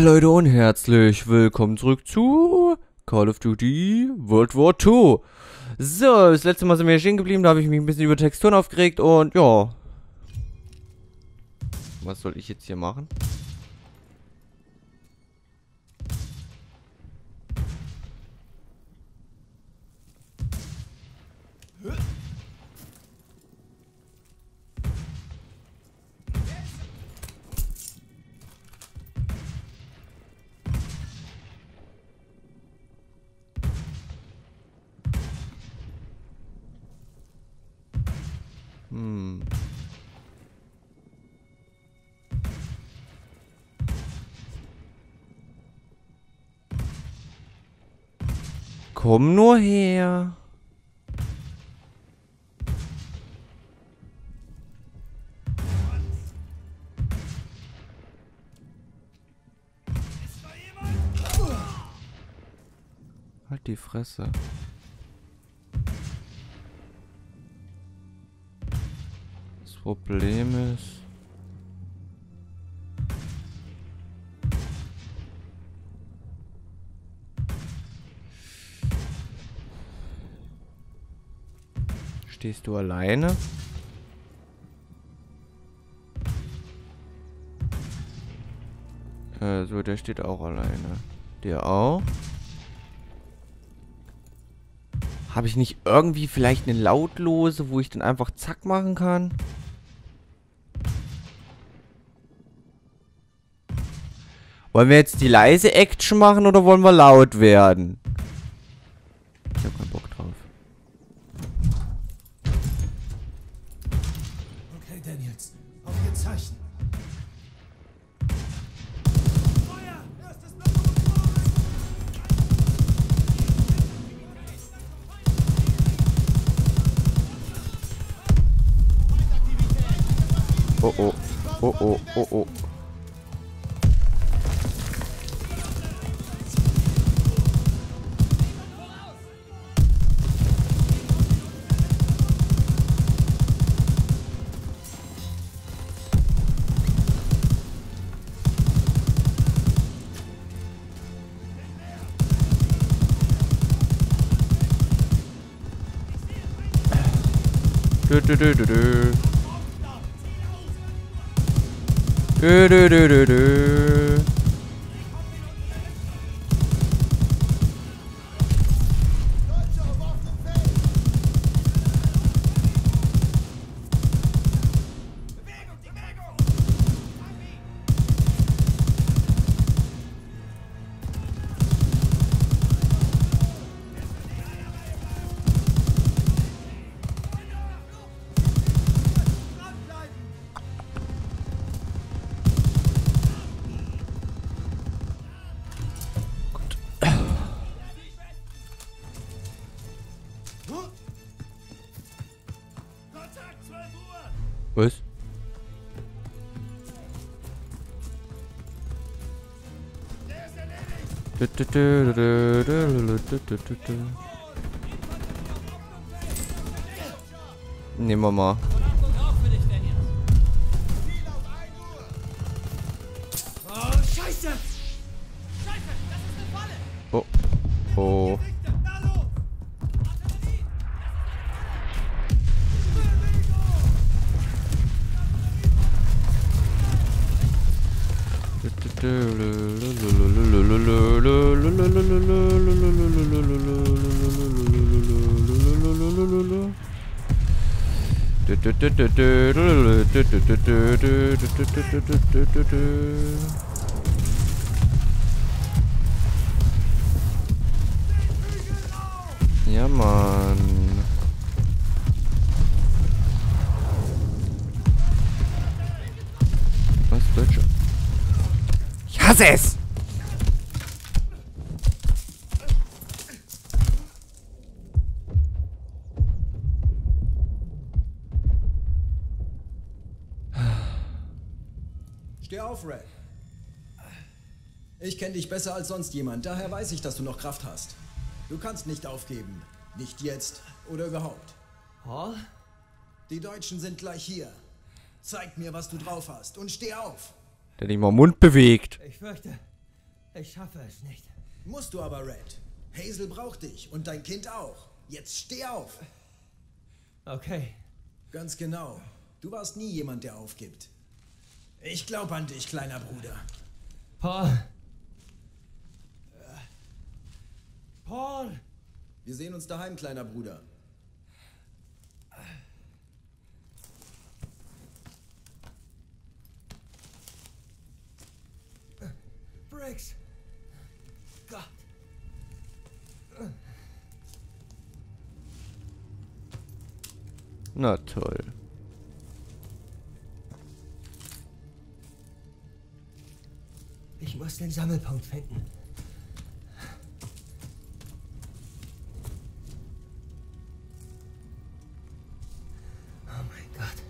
Leute und herzlich willkommen zurück zu Call of Duty World War II. So, das letzte Mal sind wir hier stehen geblieben, da habe ich mich ein bisschen über Texturen aufgeregt und ja. Was soll ich jetzt hier machen? Komm nur her. Halt die Fresse. Das Problem ist... Stehst du alleine? So, der steht auch alleine. Der auch? Habe ich nicht irgendwie vielleicht eine lautlose, wo ich dann einfach zack machen kann? Wollen wir jetzt die leise Action machen oder wollen wir laut werden? Ich habe keinen Bock drauf. Okay, Daniels, auf Ihr Zeichen. Feuer! Erstes Block. Oh oh. Oh oh. Oh oh. Du, du, du, du, du. Du, du, du, du, du. Was? Nehmen wir mal. Oh, Scheiße! Scheiße, das ist eine Falle! Oh. Oh. Ja, Mann. Was, Deutsche? Ich hasse es! Steh auf, Red. Ich kenne dich besser als sonst jemand, daher weiß ich, dass du noch Kraft hast. Du kannst nicht aufgeben. Nicht jetzt oder überhaupt. Paul? Die Deutschen sind gleich hier. Zeig mir, was du drauf hast und steh auf. Der nicht mal Mund bewegt. Ich fürchte, Ich schaffe es nicht. Musst du aber, Red. Hazel braucht dich und dein Kind auch. Jetzt steh auf. Okay. Ganz genau. Du warst nie jemand, der aufgibt. Ich glaube an dich, kleiner Bruder. Paul. Paul. Wir sehen uns daheim, kleiner Bruder. Briggs. Gott. Na toll. Ich muss den Sammelpunkt finden. Oh mein Gott.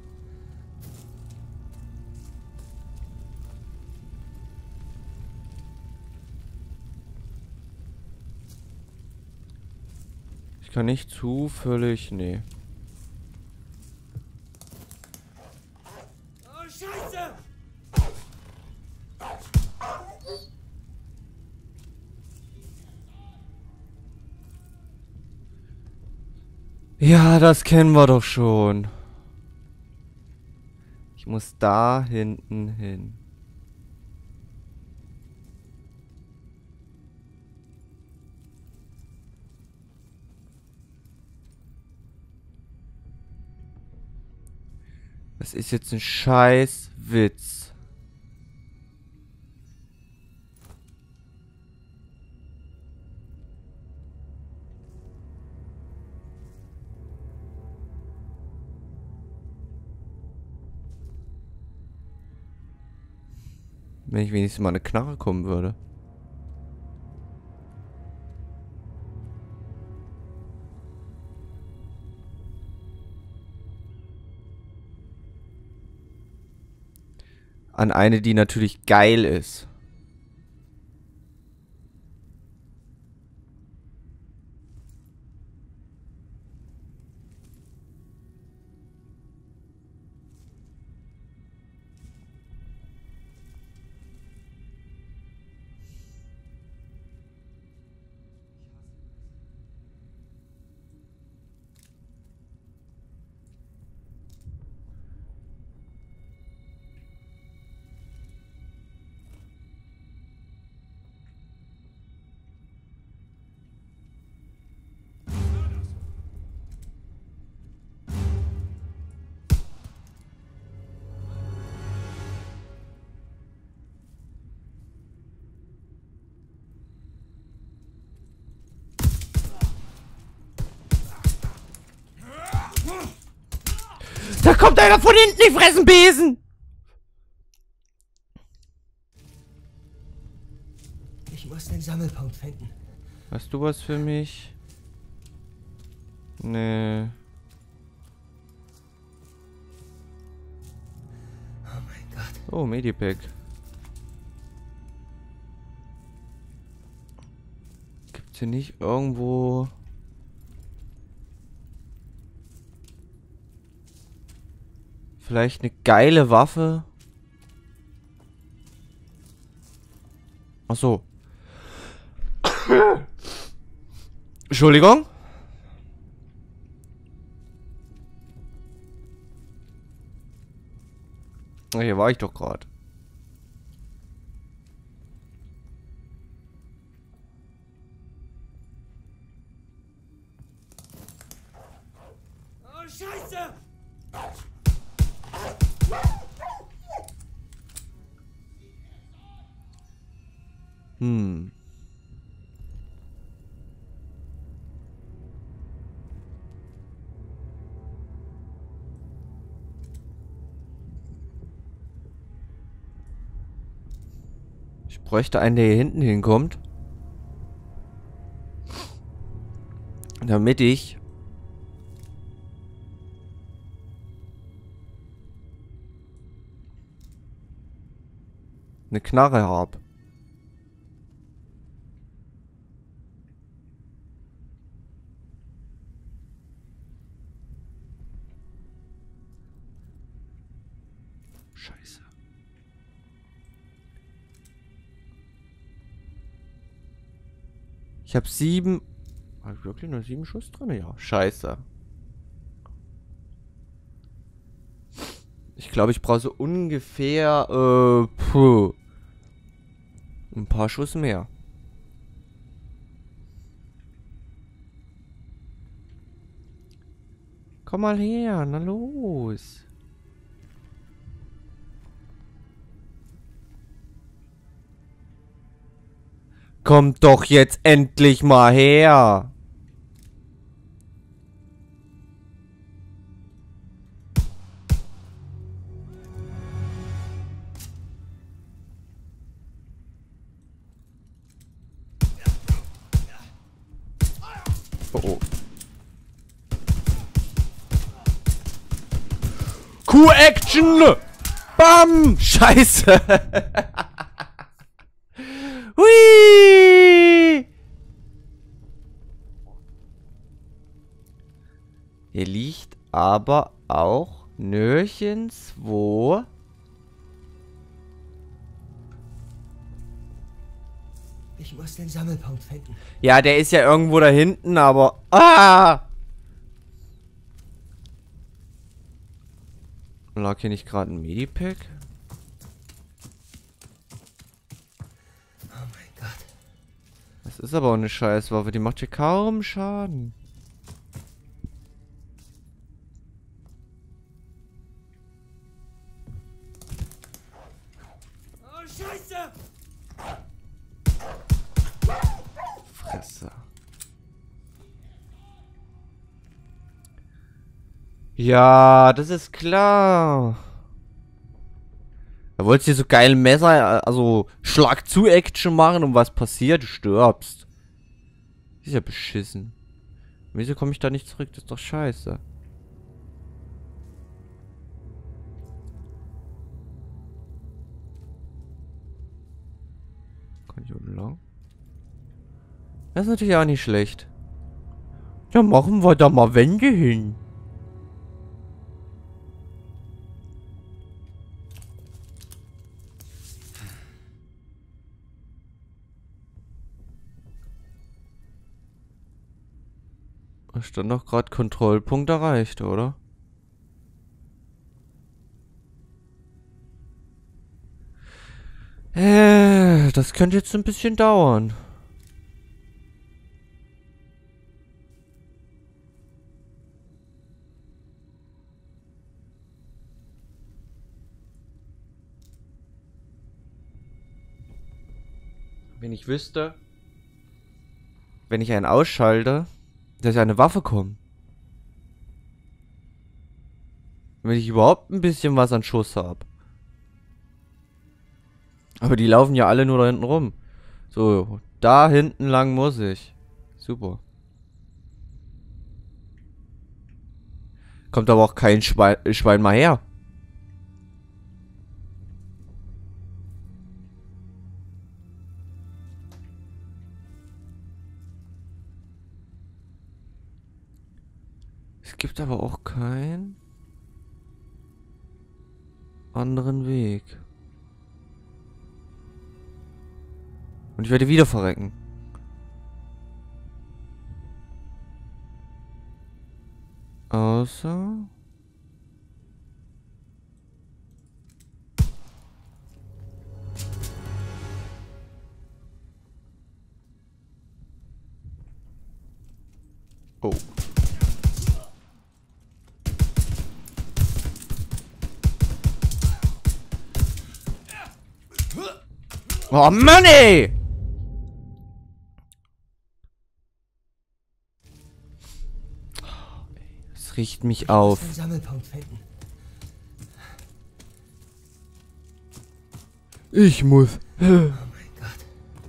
Ich kann nicht zufällig... Nee. Oh, Scheiße! Ja, das kennen wir doch schon. Ich muss da hinten hin. Das ist jetzt ein scheiß Witz. Wenn ich wenigstens mal eine Knarre kommen würde. An eine, die natürlich geil ist. Da kommt einer von hinten, die fressen Besen! Ich muss den Sammelpunkt finden. Hast du was für mich? Nee. Oh mein Gott. Oh, Medipack. Gibt's hier nicht irgendwo... Vielleicht eine geile Waffe? Ach so. Entschuldigung? Hier war ich doch gerade. Oh, Scheiße! Hm. Ich bräuchte einen, der hier hinten hinkommt. Damit ich... eine Knarre habe. Scheiße. Ich habe 7... Habe ich wirklich nur 7 Schuss drin? Ja, scheiße. Ich glaube, ich brauche so ungefähr, ein paar Schuss mehr. Komm mal her, na los. Kommt doch jetzt endlich mal her. Oh, oh. Q-Action! Bam! Scheiße! Hui! Hier liegt aber auch nirgendwo. Ich muss den Sammelpunkt finden. Ja, der ist ja irgendwo da hinten, aber... Ah! Lag hier nicht gerade ein Medipack? Oh mein Gott. Das ist aber auch eine Scheißwaffe, die macht hier kaum Schaden. Oh, Scheiße! Fresse. Ja, das ist klar. Da wolltest du so geile Messer, also Schlag-zu-Action machen und was passiert? Du stirbst. Ist ja beschissen. Wieso komme ich da nicht zurück? Das ist doch scheiße. Kann ich unten lang? Das ist natürlich auch nicht schlecht. Ja, machen wir da mal Wände hin. Da stand doch gerade Kontrollpunkt erreicht, oder? Das könnte jetzt ein bisschen dauern. Wenn ich wüsste, wenn ich einen ausschalte, dass eine Waffe kommt. Wenn ich überhaupt ein bisschen was an Schuss habe. Aber die laufen ja alle nur da hinten rum. So, da hinten lang muss ich. Super. Kommt aber auch kein Schwein mal her. Es gibt aber auch keinen anderen Weg. Und ich werde wieder verrecken. Außer... Oh. Oh Mann, ey! Es riecht mich auf. Den Sammelpunkt finden. Ich muss. Oh mein Gott.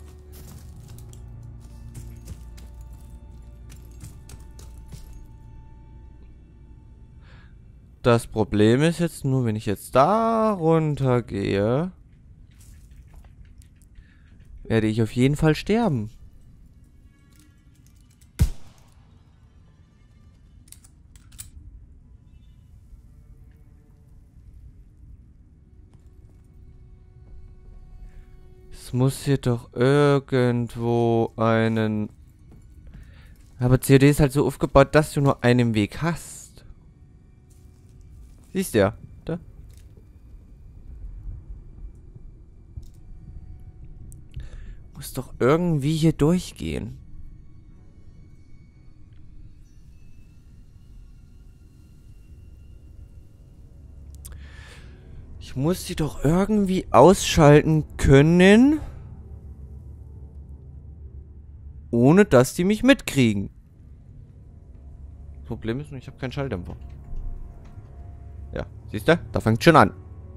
Das Problem ist jetzt nur, wenn ich jetzt da runter gehe, werde ich auf jeden Fall sterben. Es muss hier doch irgendwo einen Aber COD ist halt so aufgebaut, dass du nur einen Weg hast. Siehst du ja, da? Muss doch irgendwie hier durchgehen. Ich muss sie doch irgendwie ausschalten können, ohne dass die mich mitkriegen. Problem ist nur, ich habe keinen Schalldämpfer. Ja, siehst du? Da fängt schon an.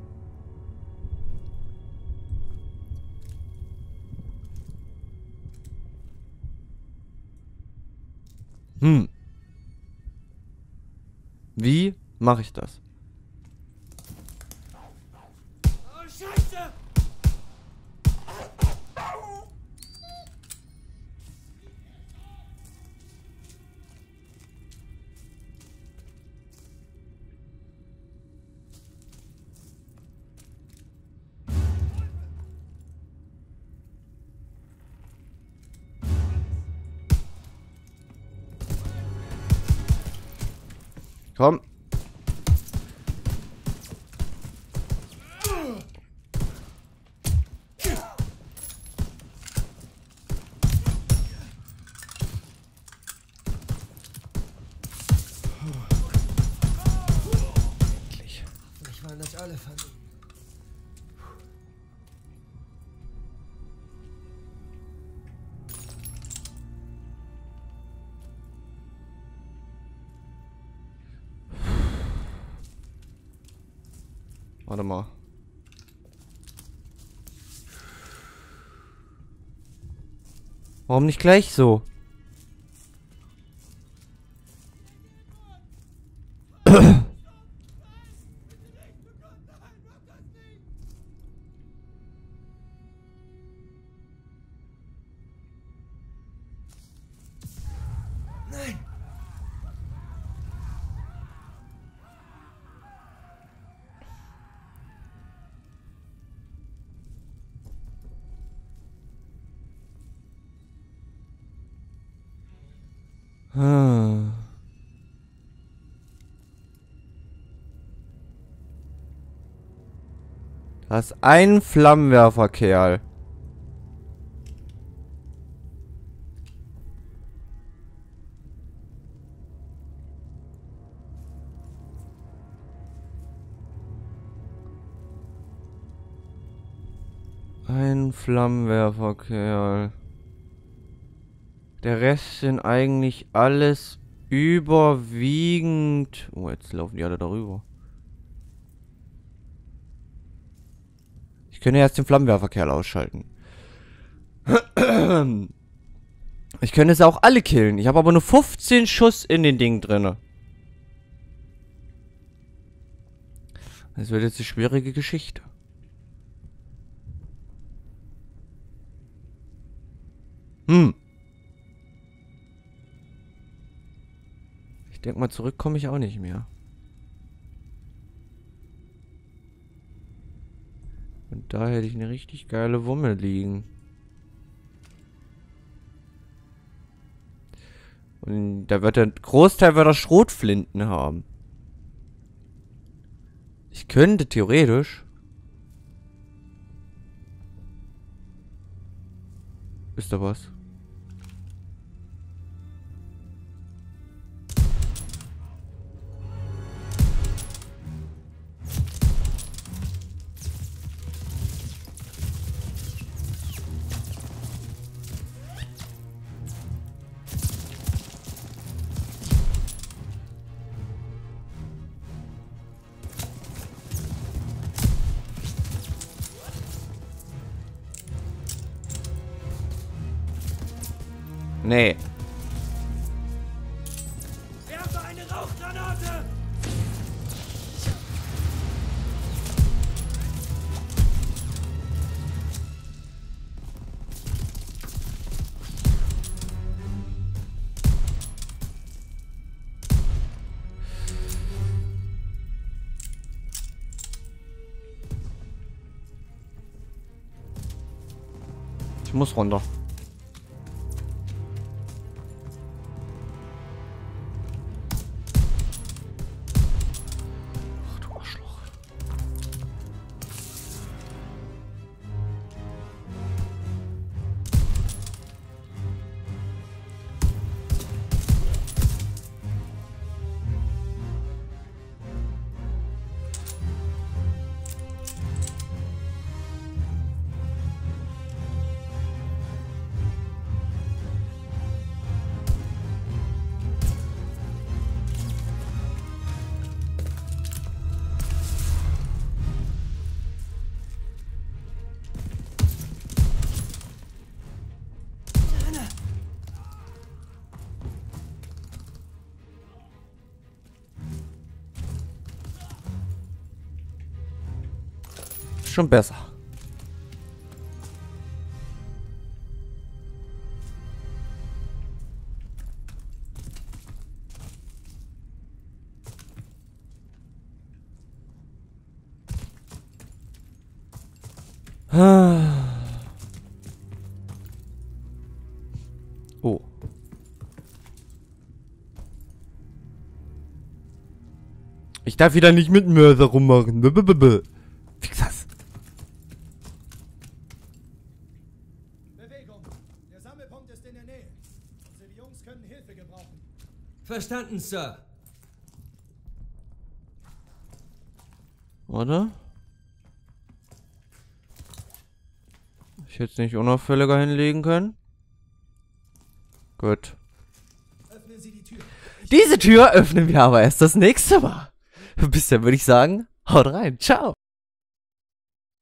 Wie mache ich das? Oh, Scheiße! Komm. Endlich. Ich waren das alle von ihnen. Warte mal. Warum nicht gleich so? Nein! Da ist ein Flammenwerfer-Kerl. Ein Flammenwerfer-Kerl. Der Rest sind eigentlich alles überwiegend... Oh, jetzt laufen die alle darüber. Ich könnte erst den Flammenwerferkerl ausschalten. Ich könnte es auch alle killen. Ich habe aber nur 15 Schuss in den Ding drinne. Das wird jetzt eine schwierige Geschichte. Ich denke mal, zurück komme ich auch nicht mehr. Und da hätte ich eine richtig geile Wumme liegen. Und da wird der Großteil wird er Schrotflinten haben. Ich könnte theoretisch... Ist da was? Nee. Werfe eine Rauchgranate! Ich muss runter. schon besser. Oh. Ich darf wieder nicht mit Mörser rummachen. Fix das. Bewegung. Der Sammelpunkt ist in der Nähe. Unsere Jungs können Hilfe gebrauchen. Verstanden, Sir. Oder? Ich hätte es nicht unauffälliger hinlegen können. Gut. Öffnen Sie die Tür. Diese Tür öffnen wir aber erst das nächste Mal. Bis dann würde ich sagen, haut rein. Ciao.